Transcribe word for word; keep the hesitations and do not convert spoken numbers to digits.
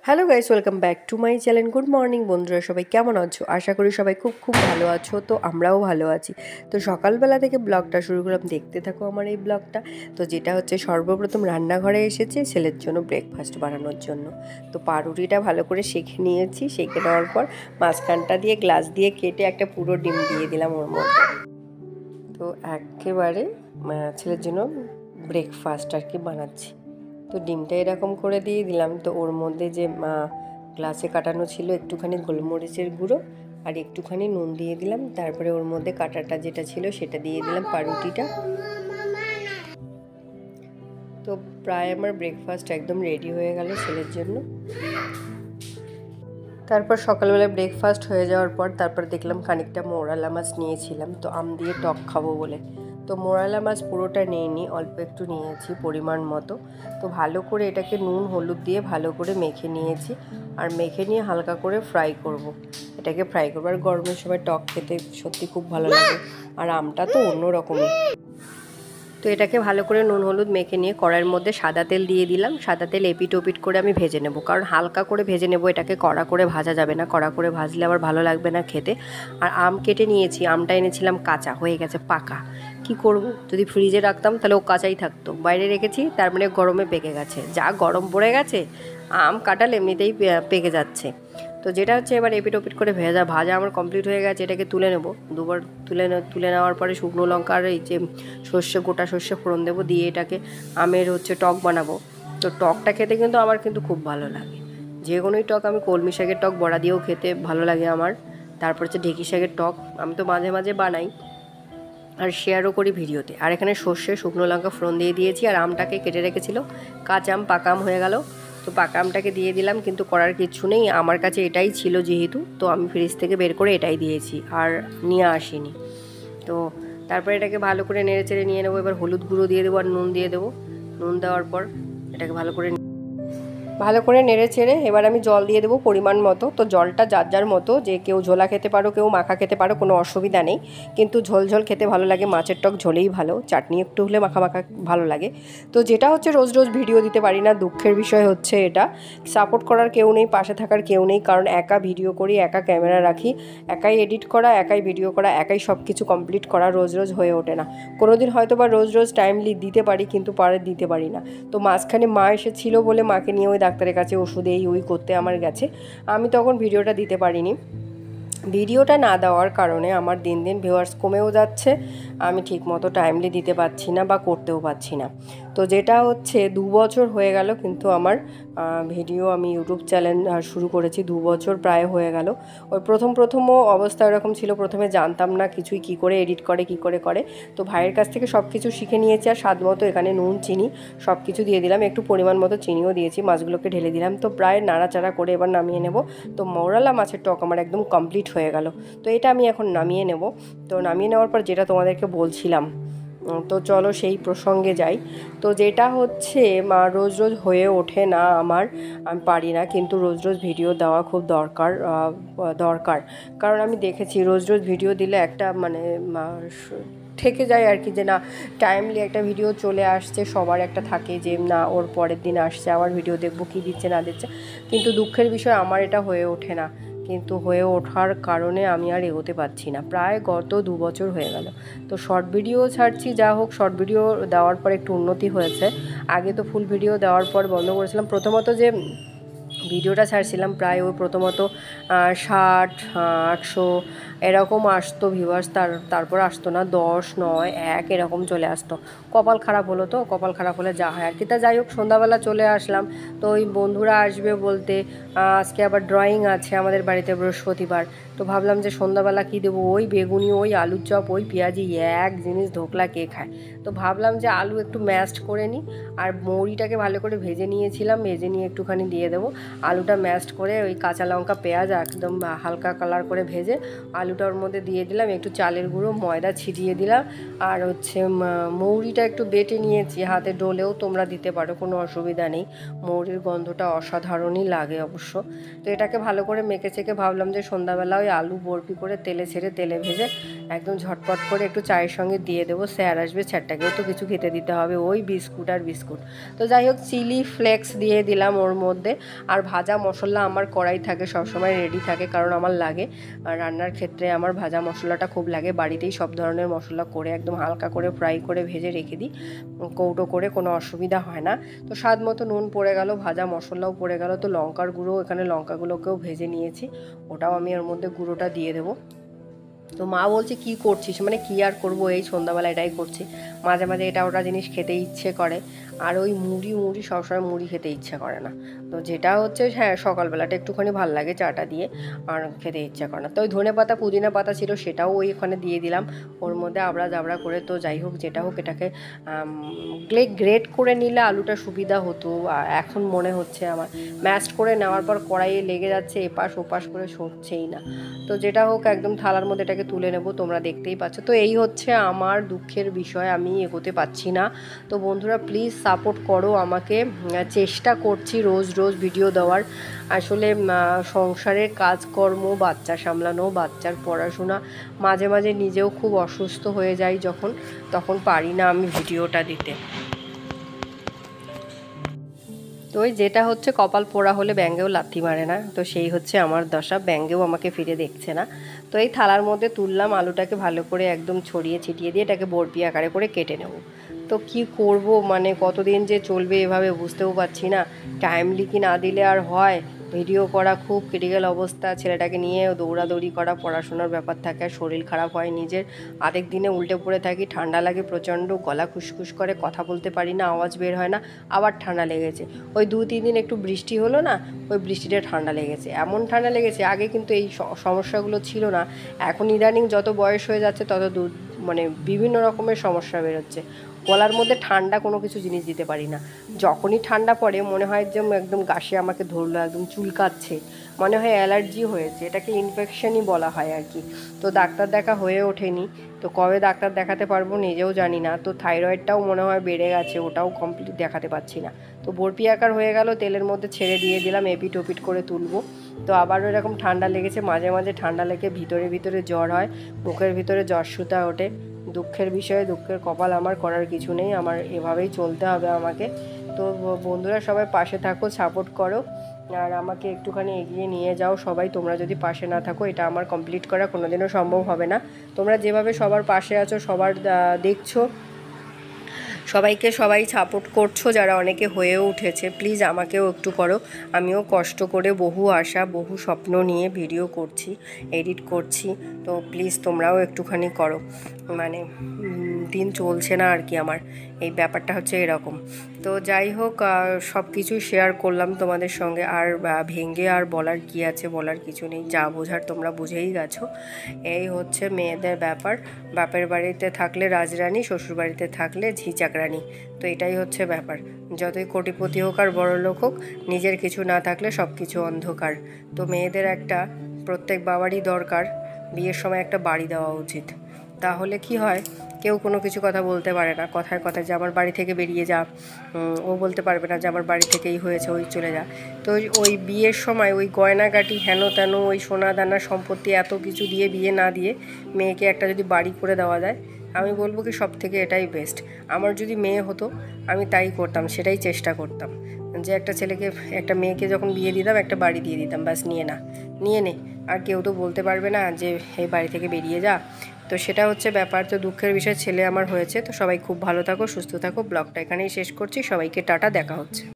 Hello guys, welcome back to my channel. Good morning বন্ধুরা, সবাই কেমন আছো? আশা করি সবাই খুব খুব ভালো আছো। তো আমরাও ভালো আছি। তো সকালবেলা থেকে ব্লগটা শুরু করলাম, দেখতে থাকো আমার এই ব্লগটা। তো যেটা হচ্ছে সর্বপ্রথম রান্নাঘরে এসেছে ছেলের জন্য ব্রেকফাস্ট বানানোর জন্য। তো পাউরুটিটা ভালো করে সেঁকে নিয়েছি। সেঁকে নেওয়ার পর মাঝখানটা দিয়ে গ্লাস দিয়ে কেটে একটা পুরো ডিম দিয়ে দিলাম ওর মধ্যে। তো একেবারে ছেলের জন্য ব্রেকফাস্ট আর কি বানাচ্ছি। তো ডিমটা এরকম করে দিয়ে দিলাম। তো ওর মধ্যে যে গ্লাসে কাটানো ছিল একটুখানি গোলমরিচের গুঁড়ো আর একটুখানি নুন দিয়ে দিলাম। তারপরে ওর মধ্যে কাটাটা যেটা ছিল সেটা দিয়ে দিলাম, পাউরুটিটা। তো প্রায় আমার ব্রেকফাস্ট একদম রেডি হয়ে গেল ছেলের জন্য। তারপর সকালবেলা ব্রেকফাস্ট হয়ে যাওয়ার পর তারপর দেখলাম খানিকটা মোরালা মাছ নিয়েছিলাম, তো আম দিয়ে টক খাবো বলে। তো মোরালা মাছ পুরোটা নিইনি, অল্প একটু নিয়েছি পরিমাণ মতো। তো ভালো করে এটাকে নুন হলুদ দিয়ে ভালো করে মেখে নিয়েছি। আর মেখে নিয়ে হালকা করে ফ্রাই করব। এটাকে ফ্রাই করবো। আর গরমের সময় টক খেতে সত্যি খুব ভালো লাগে। আর আমটা তো অন্য রকমই। তো এটাকে ভালো করে নুন হলুদ মেখে নিয়ে কড়াইয়ের মধ্যে সাদা তেল দিয়ে দিলাম। সাদা তেল এপিট ওপিট করে আমি ভেজে নেব, কারণ হালকা করে ভেজে নেব। এটাকে কড়া করে ভাজা যাবে না, কড়া করে ভাজলে আবার ভালো লাগবে না খেতে। আর আম কেটে নিয়েছি, আমটা এনেছিলাম কাঁচা, হয়ে গেছে পাকা। কি করব, যদি ফ্রিজে রাখতাম তাহলে ও কাঁচাই থাকতো। বাইরে রেখেছি, তার মানে গরমে পেকে গেছে। যা গরম পড়ে গেছে, আম কাঁঠাল এমনিতেই পেকে যাচ্ছে। তো যেটা হচ্ছে এবার এপিট ওপিট করে ভেজা ভাজা আমার কমপ্লিট হয়ে গেছে। এটাকে তুলে নেব। দুবার তুলে তুলে নেওয়ার পরে শুকনো লঙ্কা আর এই যে সর্ষে, গোটা সর্ষে ফোড়ন দেবো, দিয়ে এটাকে আমের হচ্ছে টক বানাবো। তো টকটা খেতে কিন্তু আমার কিন্তু খুব ভালো লাগে। যে কোনোই টক, আমি কলমি শাকের টক বড়া দিয়েও খেতে ভালো লাগে আমার। তারপর হচ্ছে ঢেঁকি শাকের টক আমি তো মাঝে মাঝে বানাই আর শেয়ারও করি ভিডিওতে। আর এখানে সর্ষে, শুকনো লঙ্কা ফোড়ন দিয়ে দিয়েছি। আর আমটাকে কেটে রেখেছিল, কাঁচা আম, পাকা আম হয়ে গেল। তো পাকা আমটাকে দিয়ে দিলাম, কিন্তু করার কিচ্ছু নেই, আমার কাছে এটাই ছিল যেহেতু, তো আমি ফ্রিজ থেকে বের করে এটাই দিয়েছি, আর নিয়ে আসিনি। তো তারপরে এটাকে ভালো করে নেড়ে চেড়ে নিয়ে নেবো। এবার হলুদ গুঁড়ো দিয়ে দেবো আর নুন দিয়ে দেবো। নুন দেওয়ার পর এটাকে ভালো করে ভালো করে নেড়ে ছেড়ে এবার আমি জল দিয়ে দেবো পরিমাণ মতো। তো জলটা যার যার মতো, যে কেউ ঝোলা খেতে পারো, কেউ মাখা খেতে পারো, কোনো অসুবিধা নেই। কিন্তু ঝোল ঝোল খেতে ভালো লাগে, মাছের টক ঝোলেই ভালো, চাটনি একটু হলে মাখা মাখা ভালো লাগে। তো যেটা হচ্ছে রোজ রোজ ভিডিও দিতে পারি না, দুঃখের বিষয় হচ্ছে এটা। সাপোর্ট করার কেউ নেই, পাশে থাকার কেউ নেই, কারণ একা ভিডিও করি, একা ক্যামেরা রাখি, একাই এডিট করা, একাই ভিডিও করা, একাই সব কিছু কমপ্লিট করা, রোজ রোজ হয়ে ওঠে না। কোনো দিন হয়তো বা রোজ রোজ টাইমলি দিতে পারি, কিন্তু পরে দিতে পারি না। তো মাঝখানে মা এসেছিল বলে মাকে নিয়ে ওই ডাক্তারের কাছে ওষুধ এই ওই করতে আমার গেছে, আমি তখন ভিডিওটা দিতে পারিনি। ভিডিওটা না দেওয়ার কারণে আমার দিন দিন ভিউয়ার্স কমেও যাচ্ছে, আমি ঠিকমতো টাইমলি দিতে পারছি না বা করতেও পারছি না। তো যেটা হচ্ছে দু বছর হয়ে গেল কিন্তু আমার ভিডিও, আমি ইউটিউব চ্যানেল শুরু করেছি, দু বছর প্রায় হয়ে গেল। ওই প্রথম প্রথমও অবস্থা এরকম ছিল, প্রথমে জানতাম না কিছুই, কী করে এডিট করে, কী করে করে। তো ভাইয়ের কাছ থেকে সব কিছু শিখে নিয়েছি। আর স্বাদ মতো এখানে নুন, চিনি সব কিছু দিয়ে দিলাম, একটু পরিমাণ মতো চিনিও দিয়েছি, মাছগুলোকে ঢেলে দিলাম। তো প্রায় নাড়াচাড়া করে এবার নামিয়ে নেব। তো মৌরালা মাছের টক আমার একদম কমপ্লিট হয়ে গেল। তো এটা আমি এখন নামিয়ে নেব। তো নামিয়ে নেওয়ার পর যেটা তোমাদেরকে বলছিলাম, তো চলো সেই প্রসঙ্গে যাই। তো যেটা হচ্ছে মা রোজ রোজ হয়ে ওঠে না আমার, আমি পারি না, কিন্তু রোজ রোজ ভিডিও দেওয়া খুব দরকার দরকার কারণ আমি দেখেছি রোজ রোজ ভিডিও দিলে একটা মানে থেকে যায় আর কি, যে না টাইমলি একটা ভিডিও চলে আসছে, সবার একটা থাকে যে না ওর পরের দিন আসছে, আবার ভিডিও দেখবো কী দিচ্ছে না দিচ্ছে। কিন্তু দুঃখের বিষয় আমার এটা হয়ে ওঠে না, কিন্তু হয়ে ওঠার কারণে আমি আর এগোতে পারছি না। প্রায় গত দু বছর হয়ে গেল। তো শর্ট ভিডিও ছাড়ছি, যা হোক শর্ট ভিডিও দেওয়ার পর একটু উন্নতি হয়েছে। আগে তো ফুল ভিডিও দেওয়ার পর বন্ধ করেছিলাম। প্রথমত যে ভিডিওটা ছাড়ছিলাম প্রায় ওই প্রথমত ষাট আটশো এরকম আসতো ভিউয়ার্স, তার তারপর আসতো না দশ, নয়, এক এরকম চলে আসতো। কপাল খারাপ হলো, তো কপাল খারাপ হলে যা হয় আর কি। তা যাই হোক, সন্ধ্যাবেলা চলে আসলাম। তো ওই বন্ধুরা আসবে বলতে, আজকে আবার ড্রয়িং আছে আমাদের বাড়িতে বৃহস্পতিবার। তো ভাবলাম যে সন্ধ্যাবেলা কী দেবো, ওই বেগুনি, ওই আলুর চপ, ওই পেঁয়াজি, এক জিনিস ধোকলা কে খায়। তো ভাবলাম যে আলু একটু ম্যাশড করে নিই, আর মৌরিটাকে ভালো করে ভেজে নিয়েছিলাম, ভেজে নিয়ে একটুখানি দিয়ে দেবো। আলুটা ম্যাশড করে ওই কাঁচা লঙ্কা পেঁয়াজ একদম হালকা কালার করে ভেজে আলু আলুটা ওর মধ্যে দিয়ে দিলাম, একটু চালের গুঁড়ো ময়দা ছিটিয়ে দিলাম, আর হচ্ছে মৌরিটা একটু বেটে নিয়েছি, হাতে ডলেও তোমরা দিতে পারো, কোনো অসুবিধা নেই। মৌরির গন্ধটা অসাধারণই লাগে অবশ্য। তো এটাকে ভালো করে মেখে চেখে ভাবলাম যে সন্ধ্যাবেলা ওই আলু বরফি করে তেলে ছেড়ে তেলে ভেজে একদম ঝটপট করে একটু চায়ের সঙ্গে দিয়ে দেবো। স্যার আসবে, স্যারটাকেও তো কিছু খেতে দিতে হবে, ওই বিস্কুট আর বিস্কুট। তো যাই হোক, চিলি ফ্লেক্স দিয়ে দিলাম ওর মধ্যে। আর ভাজা মশলা আমার কড়াই থাকে সবসময়, রেডি থাকে, কারণ আমার লাগে রান্নার ক্ষেত্রে আমার ভাজা মশলাটা খুব লাগে। বাড়িতেই সব ধরনের মশলা করে একদম হালকা করে ফ্রাই করে ভেজে রেখে দিই কৌটো করে, কোনো অসুবিধা হয় না। তো স্বাদ মতো নুন পড়ে গেল, ভাজা মশলাও পড়ে গেল। তো লঙ্কার গুঁড়ো, এখানে লঙ্কাগুলোকেও ভেজে নিয়েছি, ওটাও আমি এর মধ্যে গুঁড়োটা দিয়ে দেবো। তো মা বলছে কী করছিস, মানে কী আর করবো, এই সন্ধ্যাবেলা এটাই করছি। মাঝে মাঝে এটা ওটা জিনিস খেতে ইচ্ছে করে, আর ওই মুড়ি মুড়ি সবসময় মুড়ি খেতে ইচ্ছে করে না। তো যেটা হচ্ছে, হ্যাঁ সকালবেলাটা একটুখানি ভাল লাগে চাটা দিয়ে, আর খেতে ইচ্ছা করে না। তো ওই ধনে পাতা পুদিনা পাতা ছিল, সেটাও ওই ওখানে দিয়ে দিলাম ওর মধ্যে আবড়া জাবড়া করে। তো যাই হোক, যেটা হোক, এটাকে গ্রেট করে নিলে আলুটা সুবিধা হতো। এখন মনে হচ্ছে আমার ম্যাশড করে নেওয়ার পর কড়াইয়ে লেগে যাচ্ছে, এপাশ ওপাশ করে সরছেই না। তো যেটা হোক, একদম থালার মধ্যে এটাকে তুলে নেব, তোমরা দেখতেই পাচ্ছ। তো এই হচ্ছে আমার দুঃখের বিষয়, আমি এগোতে পারছি না। তো বন্ধুরা প্লিজ সাপোর্ট করো আমাকে, চেষ্টা করছি রোজ রোজ ভিডিও দেওয়ার। আসলে সংসারের কাজকর্ম, বাচ্চা সামলানো, বাচ্চার পড়াশোনা, মাঝে মাঝে নিজেও খুব অসুস্থ হয়ে যাই যখন, তখন পারি না আমি ভিডিওটা দিতে। তো ওই যেটা হচ্ছে, কপাল পোড়া হলে ব্যাঙ্গেও লাথি মারে না, তো সেই হচ্ছে আমার দশা, ব্যাঙ্গেও আমাকে ফিরে দেখছে না। তো এই থালার মধ্যে তুললাম, আলুটাকে ভালো করে একদম ছড়িয়ে ছিটিয়ে দিয়ে এটাকে বরফি আকারে করে কেটে নেব। তো কি করব, মানে কতদিন যে চলবে এভাবে বুঝতেও পারছি না। টাইমলি কি না দিলে আর হয়, ভিডিও করা খুব ক্রিটিক্যাল অবস্থা, ছেলেটাকে নিয়ে দৌড়াদৌড়ি করা, পড়াশোনার ব্যাপার থাকে, আর শরীর খারাপ হয় নিজের। আরেক দিনে উল্টে পড়ে থাকি, ঠান্ডা লাগে প্রচণ্ড, গলা খুসখুস করে, কথা বলতে পারি না, আওয়াজ বের হয় না, আবার ঠান্ডা লেগেছে। ওই দু তিন দিন একটু বৃষ্টি হলো না, ওই বৃষ্টিতে ঠান্ডা লেগেছে, এমন ঠান্ডা লেগেছে। আগে কিন্তু এই সমস্যাগুলো ছিল না, এখন ইদানিং যত বয়স হয়ে যাচ্ছে তত দূর মানে বিভিন্ন রকমের সমস্যা বেরোচ্ছে। গলার মধ্যে ঠান্ডা কোনো কিছু জিনিস দিতে পারি না, যখনই ঠান্ডা পড়ে মনে হয় যে একদম গাছে আমাকে ধরলো, একদম চুলকাচ্ছে, মনে হয় অ্যালার্জি হয়েছে, এটাকে ইনফেকশনই বলা হয় আর কি। তো ডাক্তার দেখা হয়ে ওঠেনি, তো কবে ডাক্তার দেখাতে পারবো নিজেও জানি না। তো থাইরয়েডটাও মনে হয় বেড়ে গেছে, ওটাও কমপ্লিট দেখাতে পারছি না। তো বরফি আকার হয়ে গেল, তেলের মধ্যে ছেড়ে দিয়ে দিলাম, এপিট ওপিট করে তুলবো। তো আবারও এরকম ঠান্ডা লেগেছে, মাঝে মাঝে ঠান্ডা লেগে ভিতরে ভিতরে জ্বর হয়, মুখের ভিতরে জ্বর সুতা ওঠে। দুঃখের বিষয়ে, দুঃখের কপাল, আমার করার কিছু নেই, আমার এভাবেই চলতে হবে আমাকে। তো বন্ধুরা সবাই পাশে থাকো, সাপোর্ট করো, আর আমাকে একটুখানি এগিয়ে নিয়ে যাও সবাই। তোমরা যদি পাশে না থাকো, এটা আমার কমপ্লিট করা কোনোদিনও সম্ভব হবে না। তোমরা যেভাবে সবার পাশে আছো, সবার দেখছো, সবাইকে সবাই সাপোর্ট করছো, যারা অনেকে হয়েও উঠেছে, প্লিজ আমাকেও একটু করো। আমিও কষ্ট করে বহু আশা, বহু স্বপ্ন নিয়ে ভিডিও করছি, এডিট করছি, তো প্লিজ তোমরাও একটুখানি করো। মানে দিন চলছে না আর কি, আমার এই ব্যাপারটা হচ্ছে এরকম। তো যাই হোক, সব কিছুই শেয়ার করলাম তোমাদের সঙ্গে, আর ভেঙে আর বলার কি আছে, বলার কিছু নেই, যা বোঝার তোমরা বুঝেই গেছো। এই হচ্ছে মেয়েদের ব্যাপার, বাপের বাড়িতে থাকলে রাজরানী, শ্বশুর বাড়িতে থাকলে ঝিচাকরানি। তো এটাই হচ্ছে ব্যাপার, যতই কোটিপতি হোক আর বড়লোক হোক, নিজের কিছু না থাকলে সব কিছু অন্ধকার। তো মেয়েদের একটা, প্রত্যেক বাবারই দরকার বিয়ের সময় একটা বাড়ি দেওয়া উচিত, তাহলে কি হয়, কেউ কোনো কিছু কথা বলতে পারে না, কথায় কথায় যে আমার বাড়ি থেকে বেরিয়ে যা, ও বলতে পারবে না যে আমার বাড়ি থেকেই হয়েছে, ওই চলে যা। তো ওই বিয়ের সময় ওই গয়নাগাটি হেন তেন, ওই সোনা দানা সম্পত্তি এত কিছু দিয়ে বিয়ে না দিয়ে মেয়েকে একটা যদি বাড়ি করে দেওয়া যায়, আমি বলবো কি সব থেকে এটাই বেস্ট। আমার যদি মেয়ে হতো আমি তাই করতাম, সেটাই চেষ্টা করতাম, যে একটা ছেলেকে, একটা মেয়েকে যখন বিয়ে দিতাম একটা বাড়ি দিয়ে দিতাম, ব্যাস নিয়ে না, নিয়ে নে, আর কেউ তো বলতে পারবে না যে এই বাড়ি থেকে বেরিয়ে যা। তো সেটা হচ্ছে ব্যাপার। তো দুঃখের বিষয়, ছেলে আমার হয়েছে। তো সবাই খুব ভালো থাকো, সুস্থ থাকো। ব্লগটা এখানেই শেষ করছি, সবাইকে টাটা, দেখা হচ্ছে।